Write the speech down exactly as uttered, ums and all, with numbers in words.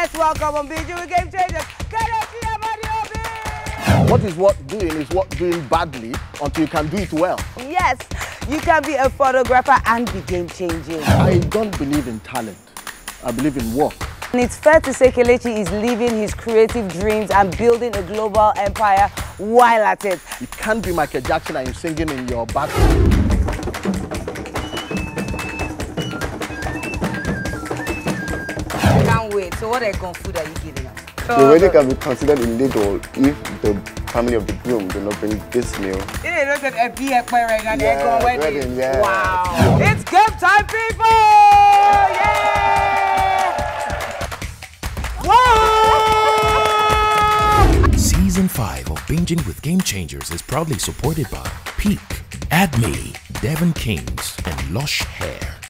Let's welcome on Binging with Game Changers, Kelechi Amadi-Obi. What is what doing is what doing badly until you can do it well. Yes, you can be a photographer and be game changing. I don't believe in talent. I believe in work. And it's fair to say Kelechi is living his creative dreams and building a global empire while at it. You can't be Michael Jackson and you're singing in your bathroom. I can't wait. So what kind of food are you giving us? The wedding can be considered illegal if the family of the groom do not bring this meal. It looks like a big right now. Yeah, wedding, yeah. Wow. It's game time, people! Yeah! Whoa! Season five of Binging with Game Changers is proudly supported by Peak, Adme, Devon Kings, and Lush Hair.